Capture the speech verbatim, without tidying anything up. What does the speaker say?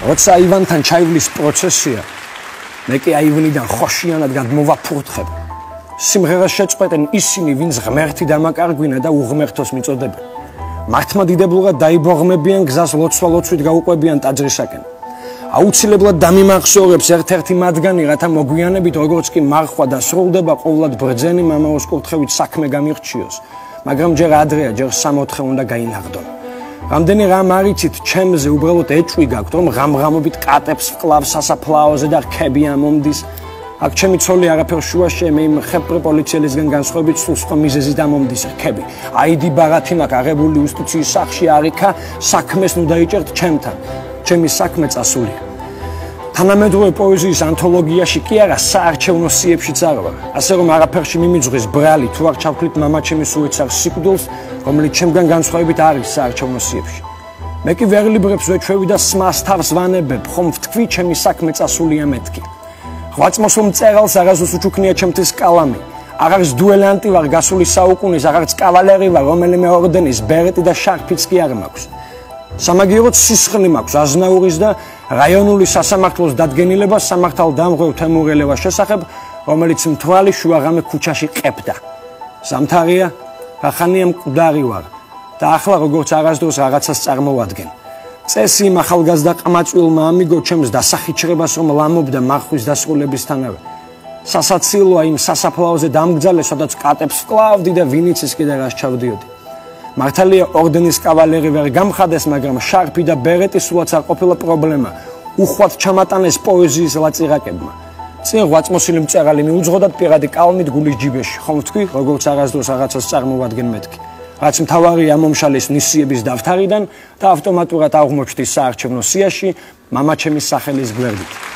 როცა ივანთან ჩაივლის პროცესია, მე კი აივნიდან ხოშიანად გადმოვაფურთხებ. სიმღერას შეწყვეტენ ისინი, ვინც ღმერთი დამაკარგვინა და უღმერთოს მიწოდებენ. მართლმადიდებლურად დაიბოღმებიან გზას ლოცვა-ლოცვით გაუყვებიან ტაძრისაკენ. აუცილებლად დამიმახსოვრებს ერთ-ერთი მათგანი, რათა მოგვიანებით როგორც კი მარხვა დასრულდება, ყოვლად ბრძენი მამაოს კურთხევით საქმე გამირჩიოს, მაგრამ ჯერ ადრეა, ჯერ სამოთხე უნდა გაინაღდონ. რამდენი რამ არიცით, ჩემზე უბრალოდ ეჭვი გაქვთ, რომ ღამღამობით კატებს ვკლავ სასაფლაოზე და რქები ამომდის. აქ ჩემი ცოლი არაფერ შუაშია, მე იმ ხეპრი პოლიციელისგან განსხვავებით სულ სხვა მიზეზით ამომდის რქები. აიდი ბაღათი მაქვს აღებული უსტიციის სახლში არიქა, საქმეს ნუ დაიჭერთ ჩემთან. ჩემი საქმე წასულია. თანამედროვე პოეზიის ანთოლოგიაში კი არა, საარჩევნო სიებშიც არ ვარ. ასე რომ არაფერში მიმიძღვის ბრალი, თუ არ ჩავთვლით მამა ჩემი სუიცარ სიკვდილს, რომელიც ჩემგან განსხვავებით არის საარჩევნო სიებში. მე კი ვერლიბრებს ვეჩვევი და სმას თავს ვანებებ, ხომ ვთქვი ჩემი საქმე წასულია მეთქი. ღვაწმოსულ მწერალს აღაზუსტ უჩუქნია ჩემთვის კალამი. არ არის დუელანტი ვარ გასული საუკუნის, არ არის კავალერი ვარ, რომელიმე ორდენის ბერეტი და შარფიც კი არ მაქვს. სამაგიეროდ სისხლი მაქვს აზნაურის და რაიონული სასამართლოს დადგენილებას სამართალდამღვრ თემურ ელევას შესახებ, რომელიც მთვალი შუაღამე ქუჩაში ყებდა. ზამთარია, ხახანია მკვდარი ვარ და ახლა როგორც არასდროს რაღაცას წარმოვადგენ. წესი იმ ახალგაზრდა ყმაწვილმა ამიგო ჩემს დასახიჩრებას, რომ ლამობდა მარხვის დასრულებისთანავე. სასაცილოა იმ სასაფლაოზე დამგძალე, სადაც კატებს ვკლავდი და ვინიცის კიდე რას ჩავდიოდი. მართალია ორდენის კავალერი ვერ გამხადეს, მაგრამ შარფი და ბერეტი სულაც არ ყოფილა პრობლემა. უხვად ჩამატანეს პოეზიის ლაწირაკებმა. წინ ღვაწმოსილი მწერალი მიუძღოდათ პირადი კალმით გულის ჯიბეში, ხომ ვთქვი, როგორც არასდროს რაღაცას წარმოვადგენ მეთქი. რაც მთავარია მომშალის ნისიების დავთარიდან და ავტომატურად აღმოჩნდი საარჩევნო სიაში მამა ჩემის სახელის გვერდით.